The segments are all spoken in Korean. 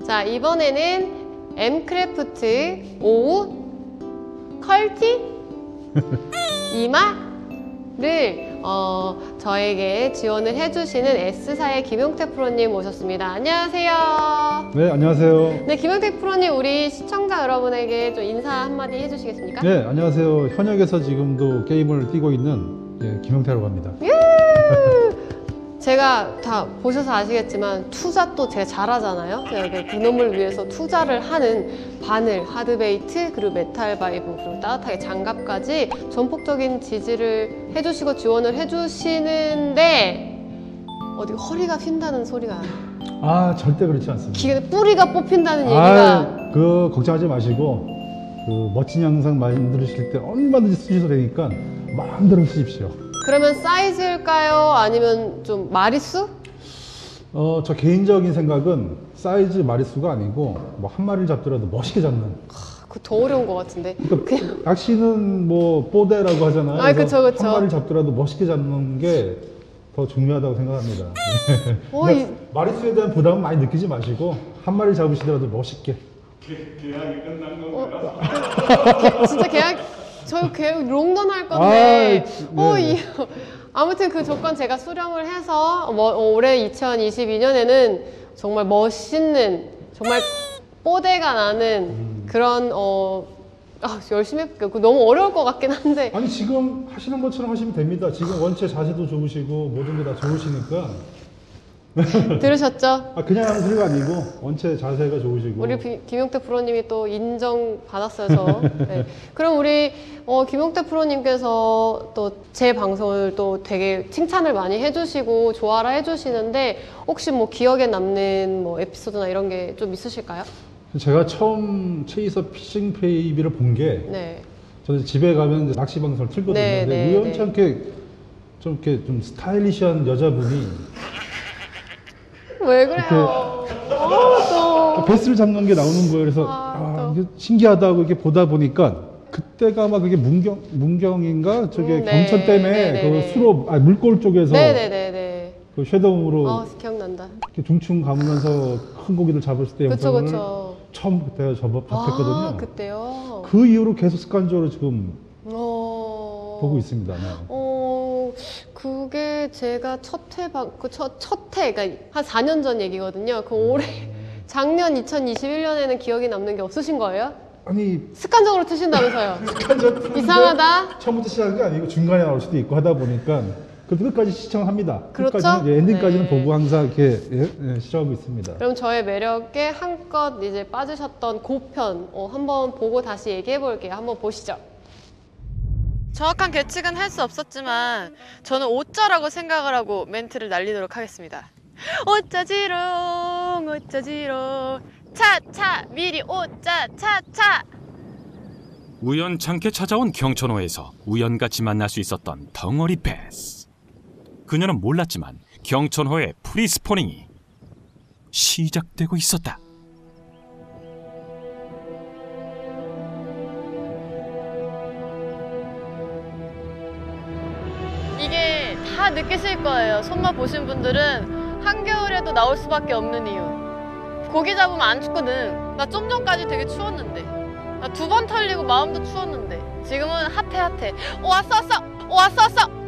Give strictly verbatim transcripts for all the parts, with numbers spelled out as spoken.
자, 이번에는 엠크래프트 오우 컬티 이마를 어, 저에게 지원을 해주시는 S사의 김용태 프로님 모셨습니다. 안녕하세요. 네, 안녕하세요. 네, 김용태 프로님, 우리 시청자 여러분에게 좀 인사 한마디 해주시겠습니까? 네, 안녕하세요. 현역에서 지금도 게임을 뛰고 있는 예, 김용태라고 합니다. 제가 다 보셔서 아시겠지만 투자 또 제가 잘하잖아요. 제가 그놈을 위해서 투자를 하는 바늘, 하드베이트, 그리고 메탈 바이브, 그리고 따뜻하게 장갑까지 전폭적인 지지를 해주시고 지원을 해주시는데 어디 허리가 휜다는 소리가 아, 절대 그렇지 않습니다. 기계 뿌리가 뽑힌다는 얘기가 아, 그 걱정하지 마시고 그 멋진 영상 만드실 때 얼마든지 쓰셔도 되니까 마음대로 쓰십시오. 그러면 사이즈일까요? 아니면 좀 마리수? 어, 저 개인적인 생각은 사이즈 마리수가 아니고 뭐 한 마리를 잡더라도 멋있게 잡는. 그거 더 어려운 것 같은데. 그러니까 그냥 낚시는 뭐 뽀대라고 하잖아요. 아, 그쵸, 그쵸. 한 마리를 잡더라도 멋있게 잡는 게 더 중요하다고 생각합니다. 어, 그러니까 이- 마리수에 대한 부담은 많이 느끼지 마시고 한 마리 잡으시더라도 멋있게. 계약이 끝난 건가요? 개- 진짜 계약 저 계약 롱런 할 건데 아, 어, 네. 이, 아무튼 그 조건 제가 수령을 해서 뭐, 올해 이천이십이 년에는 정말 멋있는 정말 뽀대가 나는 음. 그런 어 아, 열심히 해볼게요. 그거 너무 어려울 것 같긴 한데 아니 지금 하시는 것처럼 하시면 됩니다. 지금 원체 자세도 좋으시고 모든 게 다 좋으시니까. 들으셨죠? 아, 그냥 하는 소리가 아니고 원체 자세가 좋으시고. 우리 비- 김용태 프로님이 또 인정 받았어요. 저. 네. 그럼 우리 어, 김용태 프로님께서 또 제 방송을 또 되게 칭찬을 많이 해주시고 좋아라 해주시는데 혹시 뭐 기억에 남는 뭐 에피소드나 이런 게 좀 있으실까요? 제가 처음 체이서 피싱 베이비를 본 게 네. 저는 집에 가면 이제 낚시 방송을 틀거든요. 네, 근데 네, 우연치 네. 않게 좀 이렇게 좀 스타일리시한 여자분이 왜 그래요? 어, 또. 베스를 잡는 게 나오는 거예요. 그래서 아, 아, 또. 이게 신기하다고 이렇게 보다 보니까 그때가 막 그게 문경 문경인가 저게 음, 네, 경천 댐에 네, 그 네. 수로 아, 물골 쪽에서 네네네네. 그 쉐도움으로 아, 기억난다. 이렇게 중충 감으면서 큰 고기를 잡았을 때 그쵸, 영상을 그쵸. 처음 그때 접어 잡혔거든요. 아, 그때요? 그 이후로 계속 습관적으로 지금 어... 보고 있습니다. 네. 어, 그게 제가 첫 회, 방, 그 첫, 첫 회, 그러니까 한 사 년 전 얘기거든요. 그 올해, 작년 이천이십일 년에는 기억에 남는 게 없으신 거예요? 아니 습관적으로 트신다면서요? 습관적으로 이상하다? 처음부터 시작한 게 아니고 중간에 나올 수도 있고 하다 보니까 그래도 끝까지 시청을 합니다. 그렇죠? 끝까지는, 예, 엔딩까지는 네. 보고 항상 이렇게 예, 예, 시청하고 있습니다. 그럼 저의 매력에 한껏 이제 빠지셨던 고편, 어, 한번 보고 다시 얘기해 볼게요. 한번 보시죠. 정확한 계측은 할 수 없었지만 저는 오짜라고 생각을 하고 멘트를 날리도록 하겠습니다. 오짜지롱 오짜지롱 차차 미리 오짜 차차. 우연찮게 찾아온 경천호에서 우연같이 만날 수 있었던 덩어리 베스. 그녀는 몰랐지만 경천호의 프리스포닝이 시작되고 있었다. 이게 다 느끼실 거예요. 손맛 보신 분들은 한겨울에도 나올 수밖에 없는 이유. 고기 잡으면 안 춥거든. 나 좀 전까지 되게 추웠는데. 나 두 번 털리고 마음도 추웠는데. 지금은 핫해 핫해. 오, 왔어 왔어. 오, 왔어 왔어.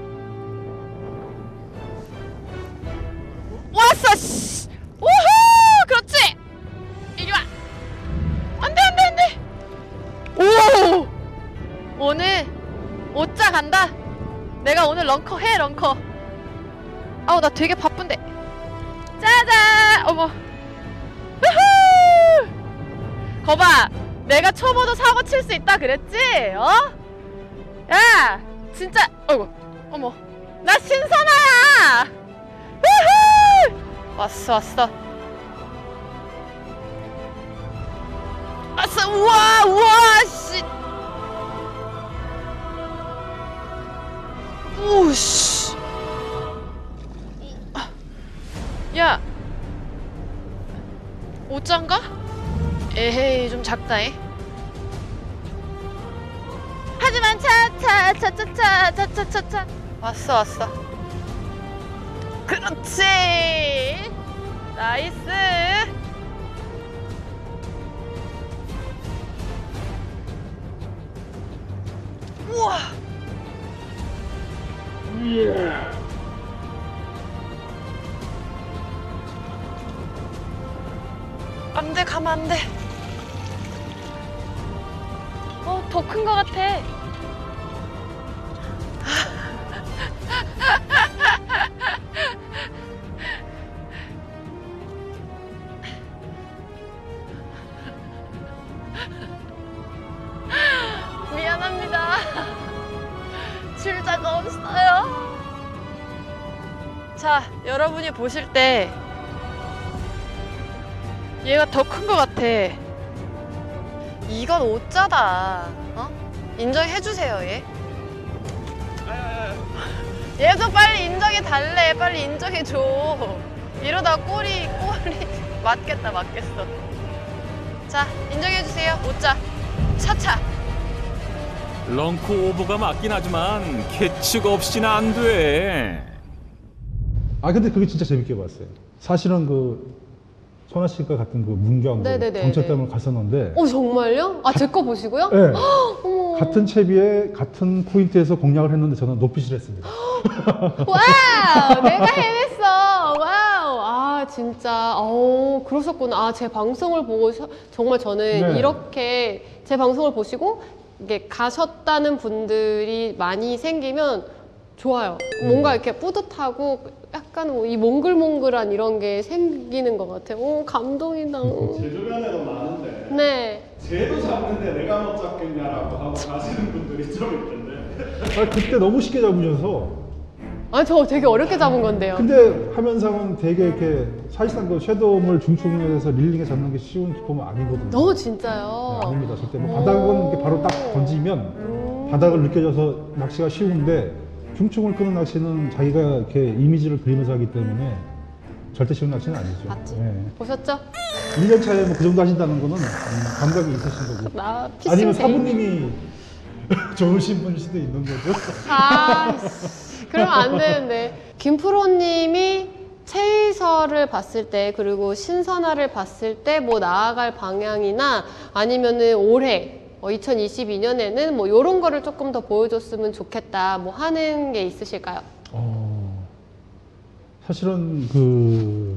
왔어. 씨. 우후. 그렇지. 이리 와. 안돼 안돼 안돼. 오. 오늘 오짜 간다. 내가 오늘 런커 해 런커. 아우 나 되게 바쁜데. 짜잔. 어머. 우후. 거봐, 내가 초보도 사고 칠 수 있다 그랬지? 어? 야 진짜. 어이구. 어머, 나 신선아야. 우후. 왔어 왔어 왔어. 우와 우와 씨. 오씨. 야, 오짠가? 에헤이, 좀 작다잉. 하지만 차차차차차차차차 왔어 왔어. 그렇지. 나이스. 안 돼, 가면 안 돼. 어, 더 큰 거 같아. 미안합니다. 줄자가 없어요. 자, 여러분이 보실 때 얘가 더 큰 것 같아. 이건 오짜다. 어? 인정해주세요, 얘. 얘도 빨리 인정해달래. 빨리 인정해줘. 이러다 꼬리, 꼬리. 맞겠다, 맞겠어. 자, 인정해주세요. 오짜. 차차. 런코 오버가 맞긴 하지만 캐치가 없이는 안 돼. 아 근데 그게 진짜 재밌게 봤어요. 사실은 그 선아 씨가 같은 그 문경 그 네네네네. 경찰대학을 갔었는데 어, 정말요? 아, 제 거 보시고요? 네. 어머. 같은 채비에 같은 포인트에서 공략을 했는데 저는 높이실 했습니다. 와우! 내가 해냈어! 와우! 아, 진짜. 어, 그러셨구나. 아, 제 방송을 보고 셔- 정말 저는 네. 이렇게 제 방송을 보시고 이게 가셨다는 분들이 많이 생기면 좋아요. 뭔가 이렇게 뿌듯하고 약간 뭐이 몽글몽글한 이런 게 생기는 것 같아요. 오, 감동이다. 제 주변에도 많은데 네. 쟤도 잡는데 내가 못 잡겠냐라고 하고 가시는 분들이 좀 있던데. 아, 그때 너무 쉽게 잡으셔서 아, 저 되게 어렵게 잡은 건데요. 근데 화면상은 되게 이렇게 사실상 그 섀도우물 중충에서 릴링에 잡는 게 쉬운 기법은 아니거든요. 어, 네, 진짜요? 아닙니다. 절대 뭐 바닥은 이렇게 바로 딱 던지면 음. 바닥을 느껴져서 낚시가 쉬운데 중충을 끄는 낚시는 자기가 이렇게 이미지를 그리면서 하기 때문에 절대 쉬운 낚시는 아니죠. 맞지? 네. 보셨죠? 일 년 차에 뭐 그 정도 하신다는 거는 음, 감각이 있으신 거고. 나 피싱 아니면 제일- 사부님이 좋으신 분일 수도 있는 거죠. 아, 씨, 그러면 안 되는데. 김프로님이 최이설을 봤을 때 그리고 신선아를 봤을 때 뭐 나아갈 방향이나 아니면은 올해 어, 이천이십이 년에는 뭐 이런 거를 조금 더 보여줬으면 좋겠다 뭐 하는 게 있으실까요? 어, 사실은 그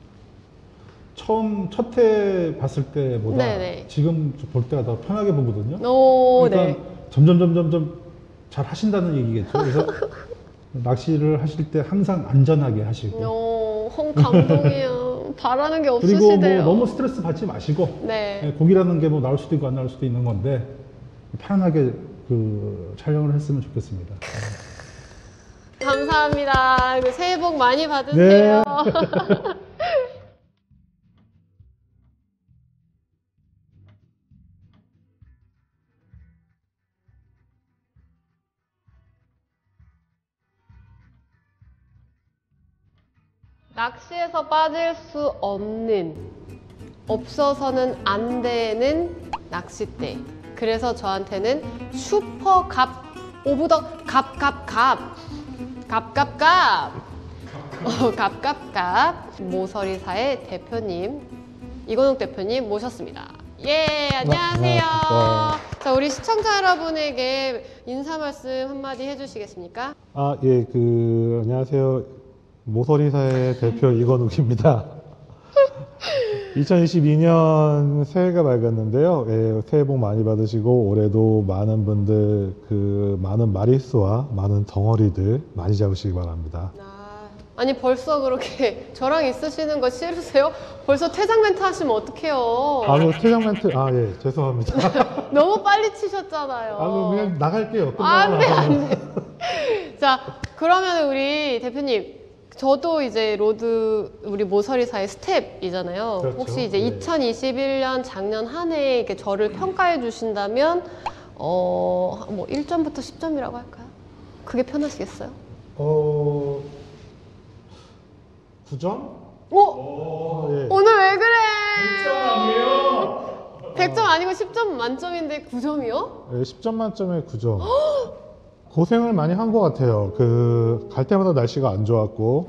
처음 첫 회 봤을 때보다 네네. 지금 볼 때가 더 편하게 보거든요. 오, 그러니까 네. 점점 점점 점 잘 하신다는 얘기겠죠. 그래서 낚시를 하실 때 항상 안전하게 하시고 오, 홈 감동이에요. 바라는 게 그리고 없으시대요. 뭐 너무 스트레스 받지 마시고 네. 예, 고기라는 게 뭐 나올 수도 있고 안 나올 수도 있는 건데 편안하게 그 촬영을 했으면 좋겠습니다. 감사합니다. 그 새해 복 많이 받으세요. 네. 낚시에서 빠질 수 없는, 없어서는 안 되는 낚싯대. 그래서 저한테는 슈퍼 갑 오브 더 갑갑갑 갑갑갑 어, 갑갑갑 모서리사의 대표님 이건욱 대표님 모셨습니다. 예, 안녕하세요. 반갑습니다. 자, 우리 시청자 여러분에게 인사 말씀 한마디 해주시겠습니까? 아, 예, 그, 안녕하세요. 모서리사의 대표 이건욱입니다. 이천이십이 년 새해가 밝았는데요. 예, 새해 복 많이 받으시고, 올해도 많은 분들, 그, 많은 마리수와 많은 덩어리들 많이 잡으시기 바랍니다. 아, 아니 벌써 그렇게 저랑 있으시는 거 싫으세요? 벌써 퇴장 멘트 하시면 어떡해요? 아, 그 퇴장 멘트, 아, 예, 죄송합니다. 너무 빨리 치셨잖아요. 아, 그럼 그냥 나갈게요. 안 돼, 끝나고 안 나서. 돼. 자, 그러면 우리 대표님, 저도 이제 로드 우리 모서리사의 스텝이잖아요. 그렇죠. 혹시 이제 네. 이천이십일 년 작년 한 해 이렇게 저를 평가해 주신다면 어, 뭐 일 점부터 십 점이라고 할까요? 그게 편하시겠어요? 어, 구 점? 오! 아, 예. 오늘 왜 그래? 백 점 아니에요? 백 점 아니고 십 점 만점인데 구 점이요? 예, 십 점 만점에 구 점. 고생을 많이 한 것 같아요. 그, 갈 때마다 날씨가 안 좋았고,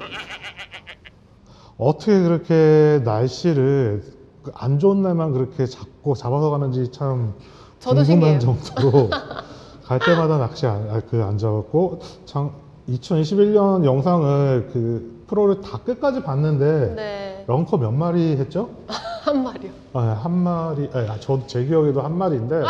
어떻게 그렇게 날씨를 그안 좋은 날만 그렇게 잡고 잡아서 가는지 참 저도 궁금한 신기해요. 정도로 갈 때마다 낚시 안, 아, 그 안 잡았고, 참, 이천이십일 년 영상을 그 프로를 다 끝까지 봤는데, 네. 런커 몇 마리 했죠? 한 마리요. 아, 한 마리, 아, 저도 제 기억에도 한 마리인데.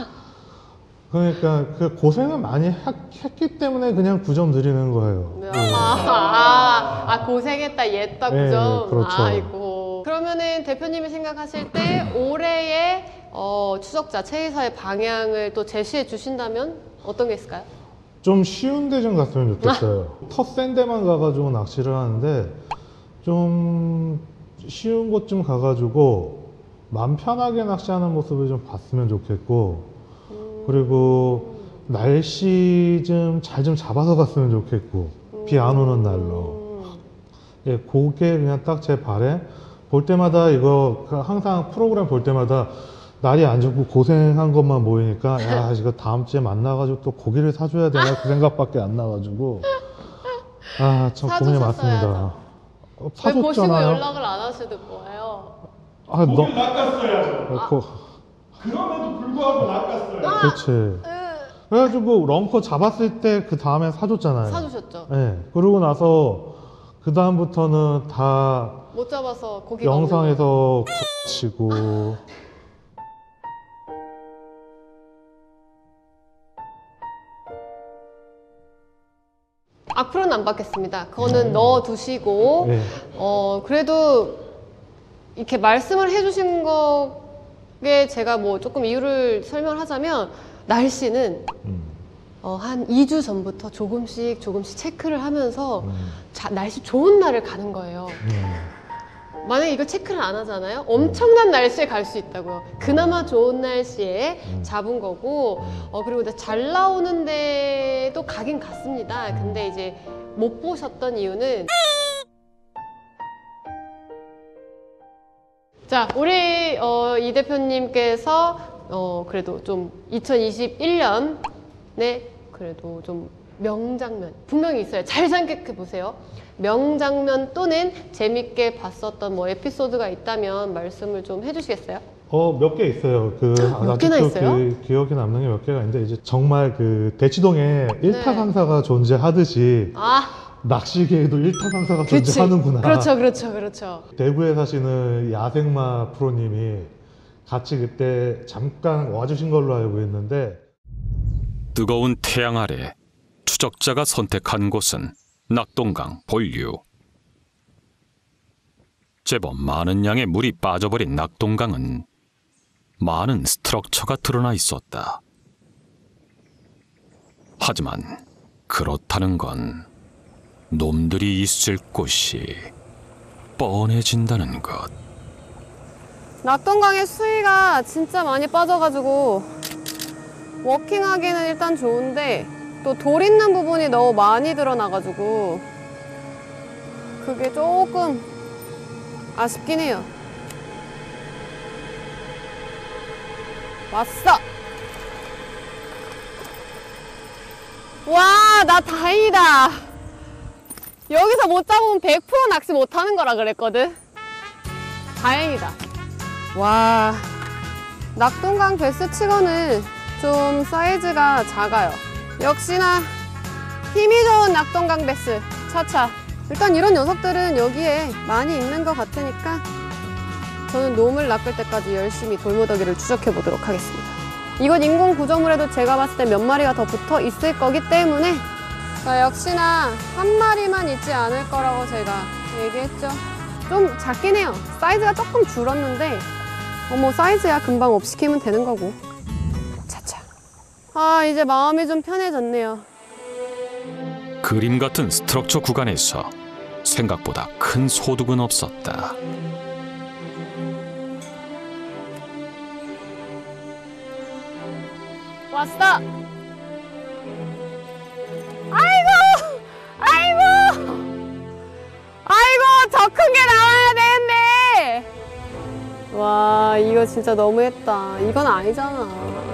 그러니까 그 고생을 많이 하, 했기 때문에 그냥 구 점 드리는 거예요. 네. 네. 아, 아, 아, 고생했다, 얘다 네, 구 점. 그렇죠. 아이고. 그러면은 대표님이 생각하실 때 올해의 어, 추적자 최이사의 방향을 또 제시해 주신다면 어떤 게 있을까요? 좀 쉬운 데 좀 갔으면 좋겠어요. 터 센 데만 가가지고 낚시를 하는데 좀 쉬운 곳 좀 가가지고 마음 편하게 낚시하는 모습을 좀 봤으면 좋겠고, 그리고 날씨 좀 잘 좀 잡아서 갔으면 좋겠고, 비 안 오는 날로. 예, 그게 그냥 딱 제 바람. 볼 때마다 이거 항상 프로그램 볼 때마다 날이 안 좋고 고생한 것만 보이니까 야, 이거 다음 주에 만나가지고 또 고기를 사줘야 되나 그 생각밖에 안 나가지고 아, 참 고민이 많습니다. 어, 왜 보시고 사줬잖아요. 연락을 안 하시는 거예요? 아, 너, 고기를 낚았어야죠. 어, 거, 그럼에도 불구하고 낚았어요. 그렇지. 그래가지고 런커 잡았을 때 그 다음에 사줬잖아요. 사주셨죠? 네. 그러고 나서 그 다음부터는 다 못 잡아서 고기가 없는 영상에서 치고. 앞으로는 안 받겠습니다. 그거는 넣어두시고 네. 어 그래도 이렇게 말씀을 해주신 거에 제가 뭐 조금 이유를 설명을 하자면 날씨는 음, 어, 한 이 주 전부터 조금씩 조금씩 체크를 하면서 음, 자, 날씨 좋은 날을 가는 거예요. 음. 만약에 이걸 체크를 안 하잖아요? 엄청난 날씨에 갈 수 있다고요. 그나마 좋은 날씨에 음. 잡은 거고, 어, 그리고 근데 잘 나오는데도 가긴 갔습니다. 근데 이제 못 보셨던 이유는 자, 우리 어, 이 대표님께서 어, 그래도 좀 이천이십일 년에 그래도 좀 명장면 분명히 있어요. 잘 생각해 보세요. 명장면 또는 재밌게 봤었던 뭐 에피소드가 있다면 말씀을 좀 해주시겠어요? 어, 몇 개 있어요. 그, 몇 개나 아직도 있어요? 그 기억에 남는 게 몇 개가 있는데, 이제 정말 그 대치동에 일타 강사가 존재하듯이 아, 낚시계에도 일타 강사가 그치. 존재하는구나. 그렇죠, 그렇죠, 그렇죠. 대구에 사시는 야생마 프로님이 같이 그때 잠깐 와주신 걸로 알고 있는데, 뜨거운 태양 아래 추적자가 선택한 곳은 낙동강 본류. 제법 많은 양의 물이 빠져버린 낙동강은 많은 스트럭처가 드러나 있었다. 하지만 그렇다는 건 놈들이 있을 곳이 뻔해진다는 것. 낙동강의 수위가 진짜 많이 빠져가지고 워킹하기는 일단 좋은데 또 돌 있는 부분이 너무 많이 드러나가지고 그게 조금 아쉽긴 해요. 왔어! 와, 나 다행이다. 여기서 못 잡으면 백 퍼센트 낚시 못하는 거라 그랬거든. 다행이다. 와, 낙동강 베스 치고는 좀 사이즈가 작아요. 역시나 힘이 좋은 낙동강 베스 차차. 일단 이런 녀석들은 여기에 많이 있는 것 같으니까 저는 놈을 낚을 때까지 열심히 돌무더기를 추적해 보도록 하겠습니다. 이건 인공 구조물에도 제가 봤을 때 몇 마리가 더 붙어 있을 거기 때문에 자, 역시나 한 마리만 있지 않을 거라고 제가 얘기했죠. 좀 작긴 해요. 사이즈가 조금 줄었는데 어머, 사이즈야 금방 업시키면 되는 거고. 차차. 아, 이제 마음이 좀 편해졌네요. 그림 같은 스트럭처 구간에서 생각보다 큰 소득은 없었다. 왔어! 아이고! 아이고! 아이고! 더 큰 게 나와야 되는데! 와, 이거 진짜 너무했다. 이건 아니잖아.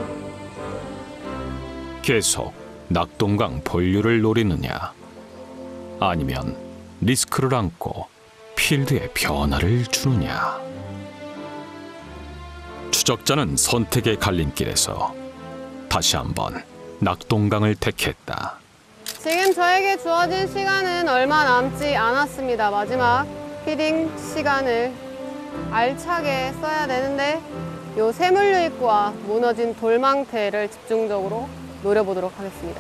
계속 낙동강 본류를 노리느냐, 아니면 리스크를 안고 필드에 변화를 주느냐. 추적자는 선택의 갈림길에서 다시 한번 낙동강을 택했다. 지금 저에게 주어진 시간은 얼마 남지 않았습니다. 마지막 피딩 시간을 알차게 써야 되는데 요 세물류 입구와 무너진 돌망태를 집중적으로 노려보도록 하겠습니다.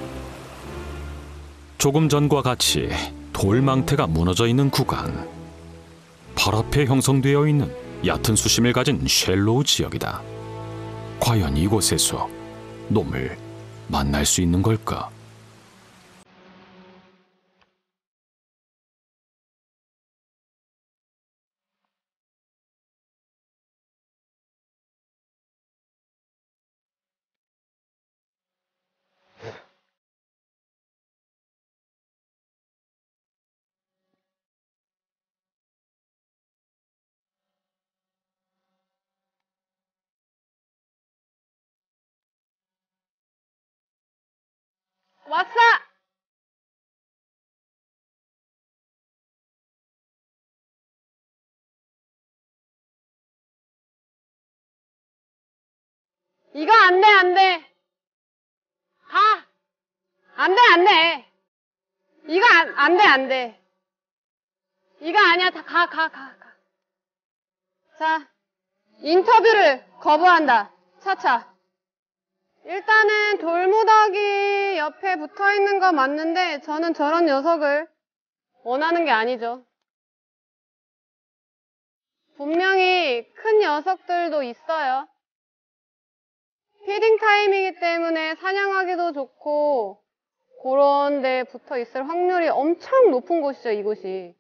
조금 전과 같이 돌망태가 무너져 있는 구간. 발 앞에 형성되어 있는 얕은 수심을 가진 쉘로우 지역이다. 과연 이곳에서 놈을 만날 수 있는 걸까? 왔어! 이거 안 돼, 안 돼. 가! 안 돼, 안 돼. 이거 안, 안 돼, 안 돼. 이거 아니야. 다 가, 가, 가, 가. 자, 인터뷰를 거부한다. 차차. 일단은 돌무더기 옆에 붙어 있는 거 맞는데 저는 저런 녀석을 원하는 게 아니죠. 분명히 큰 녀석들도 있어요. 피딩 타임이기 때문에 사냥하기도 좋고 그런 데 붙어 있을 확률이 엄청 높은 곳이죠, 이곳이.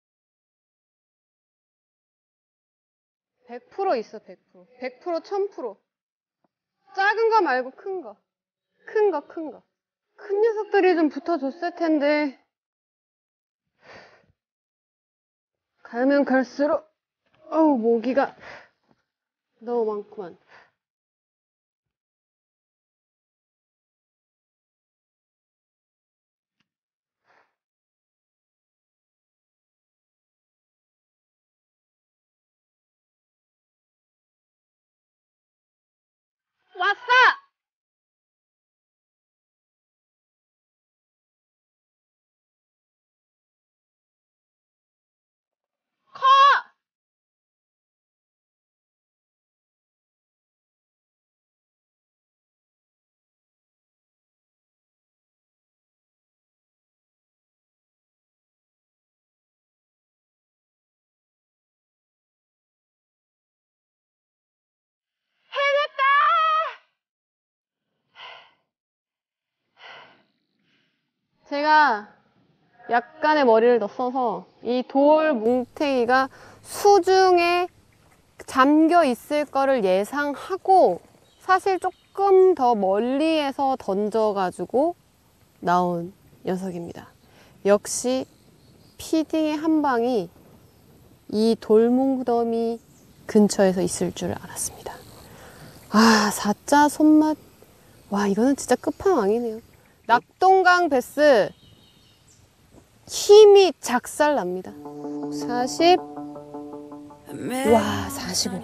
백 퍼센트 있어, 백 퍼센트. 백 퍼센트, 천 퍼센트. 작은 거 말고 큰 거. 큰 거, 큰 거. 큰 녀석들이 좀 붙어줬을 텐데. 가면 갈수록, 어우, 모기가 너무 많구만. 왔어! 커! 제가 약간의 머리를 더 써서 이 돌 뭉탱이가 수중에 잠겨 있을 거를 예상하고 사실 조금 더 멀리에서 던져가지고 나온 녀석입니다. 역시 피딩의 한 방이 이 돌뭉더미 근처에서 있을 줄 알았습니다. 아, 사자 손맛. 와, 이거는 진짜 끝판왕이네요. 낙동강 베스 힘이 작살납니다. 사십. 와, 사십오.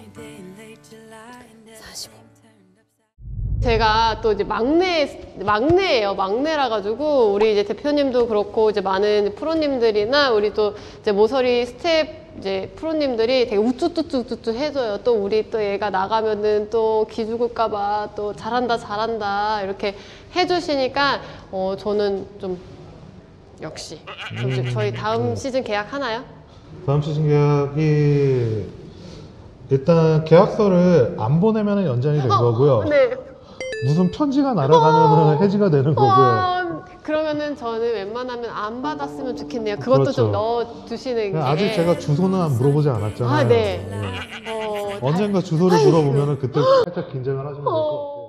사십오. 제가 또 이제 막내, 막내예요. 막내라 가지고 우리 이제 대표님도 그렇고 이제 많은 프로님들이나 우리 또 이제 모서리 스텝 이제 프로님들이 되게 우쭈쭈쭈쭈 해줘요. 또 우리 또 얘가 나가면은 또 기죽을까봐 또 잘한다 잘한다 이렇게 해주시니까 어 저는 좀 역시 음, 저희 다음 네. 시즌 계약 하나요? 다음 시즌 계약이 일단 계약서를 안 보내면 연장이 된 거고요. 네. 무슨 편지가 날아가면 해지가 되는 거고요. 어, 그러면은 저는 웬만하면 안 받았으면 좋겠네요. 그것도 그렇죠. 좀 넣어주시는 게. 아직 제가 주소는 안 물어보지 않았잖아요. 아, 네. 네. 어, 언젠가 주소를 아이고. 물어보면 그때 살짝 긴장을 하시면 될 것 같아요.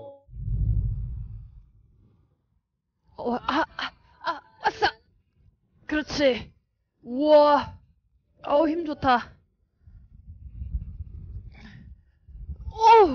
어, 아, 아, 아, 왔어! 그렇지. 우와. 어우, 힘 좋다. 어우.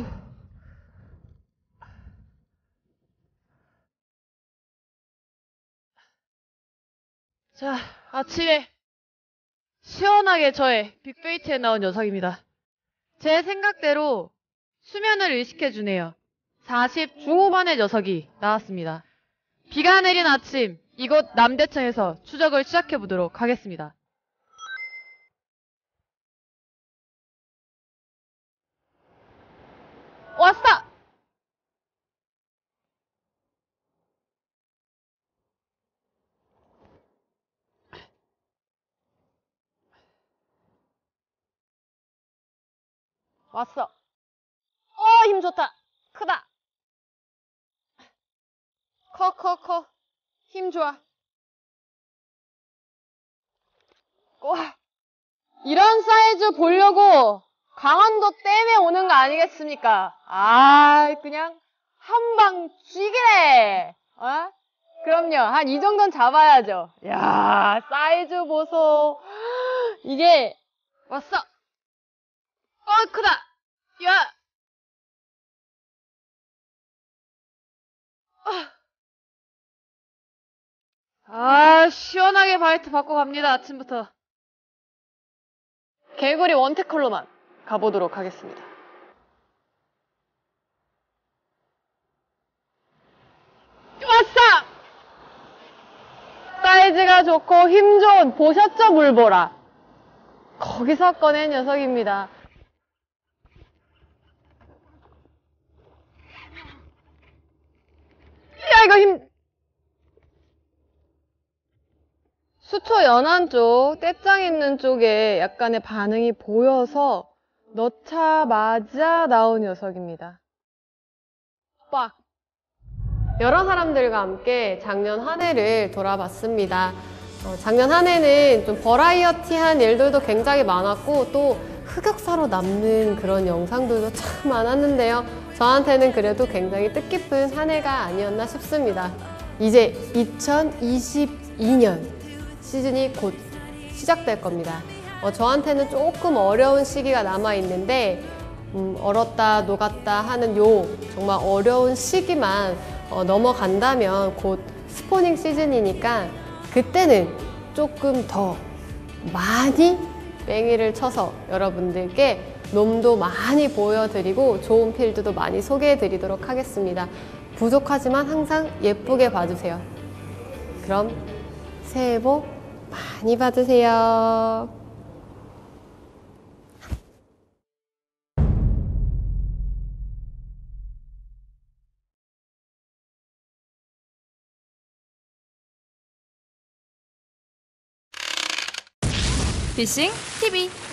자, 아침에 시원하게 저의 빅베이트에 나온 녀석입니다. 제 생각대로 수면을 의식해주네요. 사십 중후반의 녀석이 나왔습니다. 비가 내린 아침, 이곳 남대천에서 추적을 시작해보도록 하겠습니다. 왔어! 왔어. 어, 힘 좋다. 크다. 커, 커, 커. 힘 좋아. 와. 이런 사이즈 보려고 강원도 댐에 오는 거 아니겠습니까? 아, 그냥 한방 쥐기래. 어? 그럼요. 한 이 정도는 잡아야죠. 야, 사이즈 보소. 이게 왔어. 어, 크다. 야. 아, 시원하게 바이트 받고 갑니다. 아침부터. 개구리 원테컬로만 가보도록 하겠습니다. 왔어! 사이즈가 좋고 힘 좋은 보셨죠, 물보라? 거기서 꺼낸 녀석입니다. 야, 이거 힘... 수초 연안 쪽, 떼짱 있는 쪽에 약간의 반응이 보여서 넣자마자 나온 녀석입니다. 빡! 여러 사람들과 함께 작년 한 해를 돌아봤습니다. 어, 작년 한 해는 좀 버라이어티한 일들도 굉장히 많았고 또 흑역사로 남는 그런 영상들도 참 많았는데요. 저한테는 그래도 굉장히 뜻깊은 한 해가 아니었나 싶습니다. 이제 이천이십이 년 시즌이 곧 시작될 겁니다. 어, 저한테는 조금 어려운 시기가 남아있는데 음, 얼었다 녹았다 하는 요 정말 어려운 시기만 어, 넘어간다면 곧 스포닝 시즌이니까 그때는 조금 더 많이 뺑이를 쳐서 여러분들께 놈도 많이 보여드리고 좋은 필드도 많이 소개해드리도록 하겠습니다. 부족하지만 항상 예쁘게 봐주세요. 그럼 새해 복 많이 받으세요. 피싱 티비